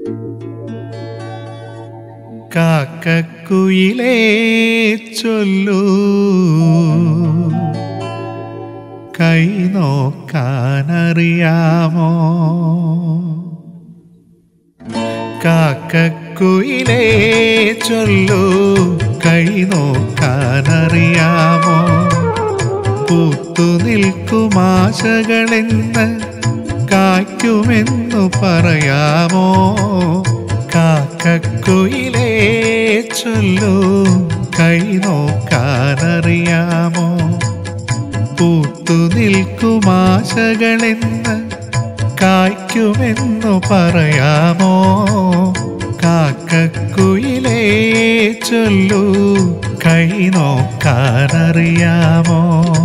കാക്കക്കുയിലേ ചൊല്ലൂ കൈ നോക്കാനറിയാമോ? കാക്കക്കുയിലേ ചൊല്ലൂ കൈ നോക്കാനറിയാമോ? പൂത്തു നിൽക്കുമാശകളെന്ന് കായ്ക്കുമെന്നു പറയാമോ? കാക്കക്കുയിലേ ചൊല്ലൂ കൈ നോക്കാനറിയാമോ? പൂത്തു നിൽക്കുമാശകളെന്ന് കായ്ക്കുമെന്നു പറയാമോ? കാക്കക്കുയിലേ ചൊല്ലൂ കൈ നോക്കാനറിയാമോ?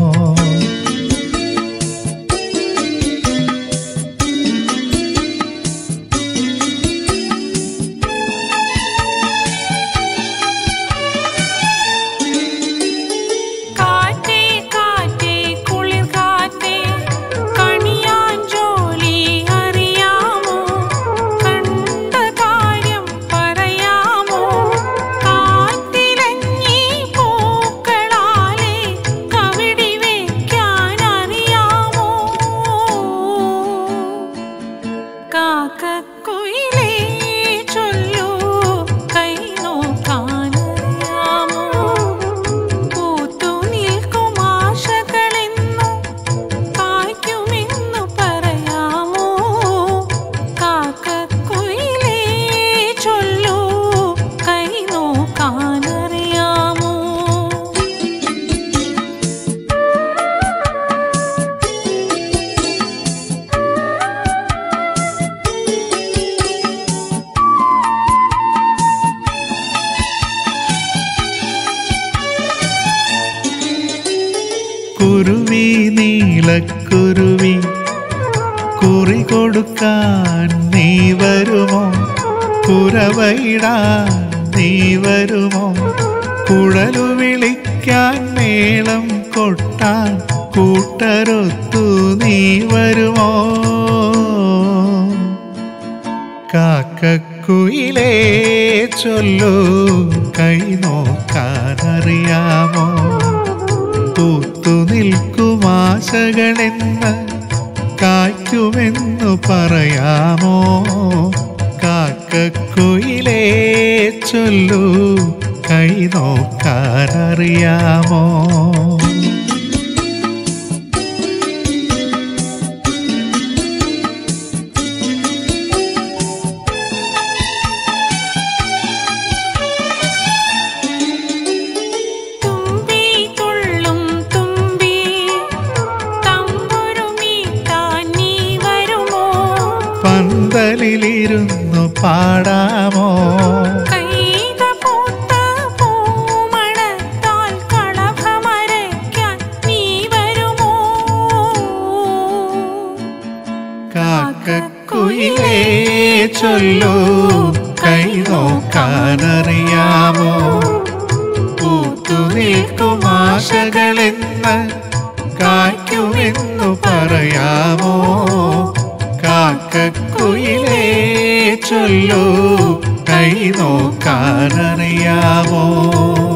കുരുവി നീലക്കുരുവി കുറി കൊടുക്കാൻ നീ വരുമോ? കുരവയിടാൻ നീ വരുമോ? കുഴലു വിളിക്കാൻ മേളം കൊട്ടാൻ കൂട്ടരൊത്തു നീ വരുമോ? കാക്കക്കുയിലേ ചൊല്ലൂ കൈ നോക്കാനറിയാമോ? പൂത്തു നിൽക്കുമാശകളെന്ന് കായ്ക്കുമെന്നു പറയാമോ? കാക്കക്കുയിലേ ചൊല്ലൂ കൈ നോക്കാനറിയാമോ? പന്തലിലിരുന്നു പാടാമോ? കാക്കക്കുയിലേ ചൊല്ലൂ കൈ നോക്കാനറിയാമോ? പൂത്തു നിൽക്കുമാശകളെന്ന് കായ്ക്കുമെന്നു പറയാമോ? കാക്കക്കുയിലേ ചൊല്ലൂ കൈ നോക്കാനറിയാമോ?